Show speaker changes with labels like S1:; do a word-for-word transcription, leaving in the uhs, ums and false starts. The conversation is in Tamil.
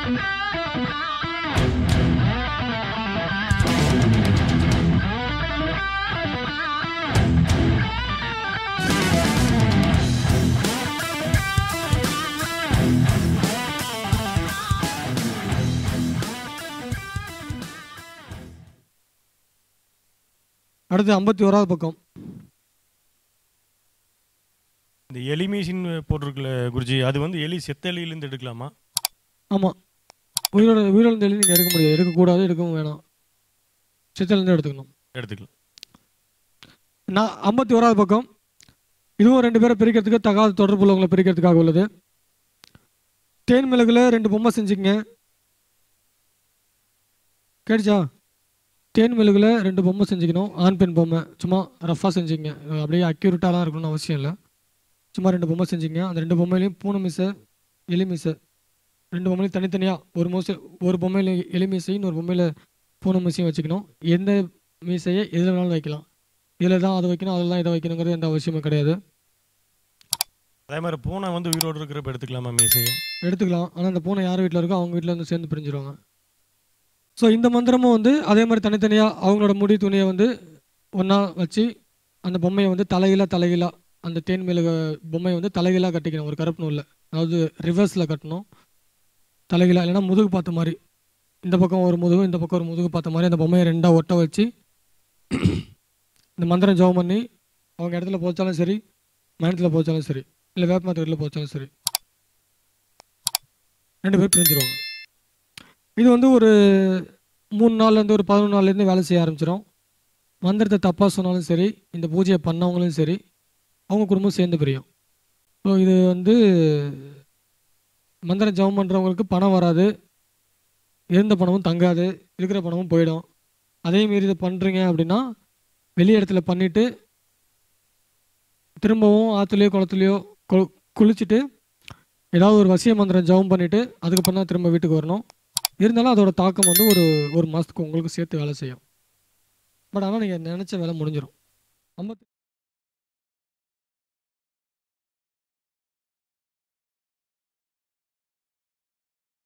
S1: அடுத்து ஐம்பத்தி ஓராவது பக்கம்.
S2: இந்த எலி மீசின் போட்டிருக்கல குருஜி, அது வந்து எலி செத்த எலியிலேருந்து எடுக்கலாமா?
S1: ஆமாம், உயிரோட உயிரிழந்த எலி நீங்கள் எடுக்க முடியாது, எடுக்கக்கூடாது, எடுக்கவும் வேணாம். செத்தலேருந்து எடுத்துக்கணும்,
S2: எடுத்துக்கலாம்.
S1: நான் ஐம்பத்தி ஓராவது பக்கம். இதுவும் ரெண்டு பேரை பிரிக்கிறதுக்கு தகாத தொடர்பு உள்ளவங்களை பிரிக்கிறதுக்காக உள்ளது. தேன் மிளகுல ரெண்டு பொம்மை செஞ்சுங்க. கேட்டுச்சா? தேன் மெழுகில் ரெண்டு பொம்மை செஞ்சுக்கணும், ஆண் பெண் பொம்மை. சும்மா ரஃபாக செஞ்சுங்க, அப்படியே அக்யூரேட்டாலாம் இருக்கணும்னு அவசியம் இல்லை. சும்மா ரெண்டு பொம்மை செஞ்சுங்க. அந்த ரெண்டு பொம்மையிலையும் பூனை மீசை, எலி மீசை, ரெண்டு பொம்மையிலையும் தனித்தனியாக ஒரு மோசை, ஒரு பொம்மையில் எலி மீசையும் இன்னொரு பொம்மையில் பூனை மீசையும் வச்சுக்கணும். எந்த மீசையை எதில் வேணாலும் வைக்கலாம், இதில் தான் அதை வைக்கணும், அதில் தான் இதை வைக்கணுங்கிறது எந்த அவசியமும் கிடையாது.
S2: அதே மாதிரி பூனை வந்து உயிரோடு இருக்கிறப்ப எடுத்துக்கலாமா மீசையை?
S1: எடுத்துக்கலாம், ஆனால் அந்த பூனை யார் வீட்டில் இருக்கோ அவங்க வீட்டில் வந்து சேர்ந்து பிரிஞ்சிருவாங்க. ஸோ இந்த மந்திரமும் வந்து அதே மாதிரி தனித்தனியாக அவங்களோட முடி துணியை வந்து ஒன்றா வச்சு அந்த பொம்மையை வந்து தலைகீழாக தலைகீழாக அந்த தேன் மெழுகு பொம்மையை வந்து தலைகீழாக கட்டிக்கணும். ஒரு கருப்பு நூலில், அதாவது ரிவர்ஸில் கட்டணும், தலைகீழாக, இல்லைன்னா முதுகு பார்த்த மாதிரி. இந்த பக்கம் ஒரு முதுகு, இந்த பக்கம் ஒரு முதுகு பார்த்த மாதிரி அந்த பொம்மையை ரெண்டாக ஒட்ட வச்சு இந்த மந்திரம் ஜெபம் பண்ணி அவங்க இடத்துல போச்சாலும் சரி, மயணத்தில் போச்சாலும் சரி, இல்லை வேப்பமரத்து வீட்டில் போச்சாலும் சரி, ரெண்டு பேர் பிரிஞ்சிருவாங்க. இது வந்து ஒரு மூணு நாள்லேருந்து ஒரு பதினொன்று நாள்லேருந்து வேலை செய்ய ஆரம்பிச்சிடும். மந்திரத்தை தப்பாக சொன்னாலும் சரி, இந்த பூஜையை பண்ணவங்களும் சரி, அவங்க குடும்பம் சேர்ந்து பிரியும். ஸோ இது வந்து மந்திரம் ஜெபம் பண்ணுறவங்களுக்கு பணம் வராது, இருந்த பணமும் தங்காது, இருக்கிற பணமும் போயிடும். அதே மாரி இதை பண்ணுறீங்க அப்படின்னா வெளி இடத்துல பண்ணிவிட்டு திரும்பவும் ஆற்றுலையோ குளத்துலையோ கு குளிச்சுட்டு ஏதாவது ஒரு வசிய மந்திரம் ஜெபம் பண்ணிவிட்டு அதுக்கப்புறம் தான் திரும்ப வீட்டுக்கு வரணும். இருந்தாலும் அதோட தாக்கம் வந்து ஒரு ஒரு மாதத்துக்கு உங்களுக்கு சேர்த்து வேலை செய்யும். பட் ஆனால் நீங்கள் நினச்ச வேலை முடிஞ்சிடும். ஐம்பத்தி